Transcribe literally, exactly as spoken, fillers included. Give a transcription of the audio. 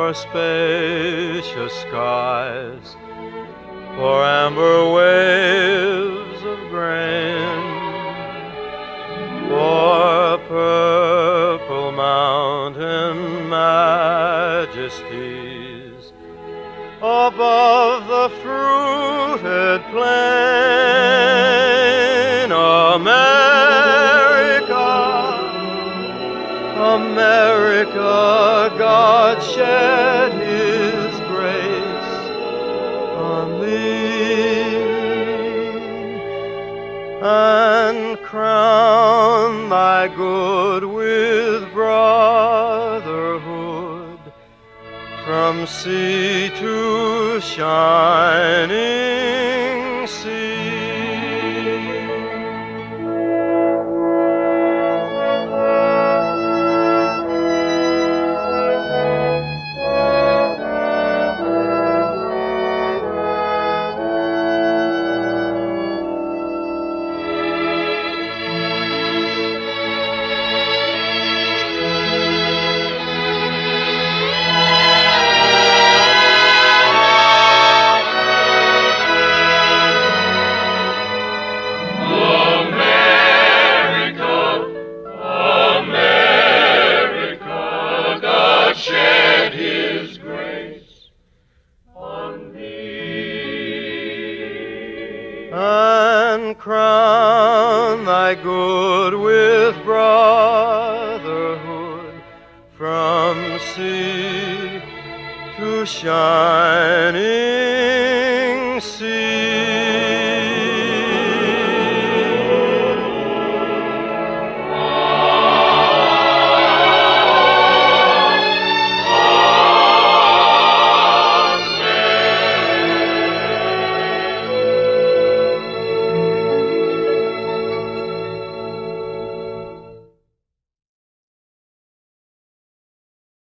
for spacious skies, for amber waves of grain, for purple mountain majesties above the fruited plain. America, America, God shed His grace on thee and crown thy good with brotherhood from sea to shining sea. Shed His grace on thee and crown thy good with brotherhood from sea to shining sea.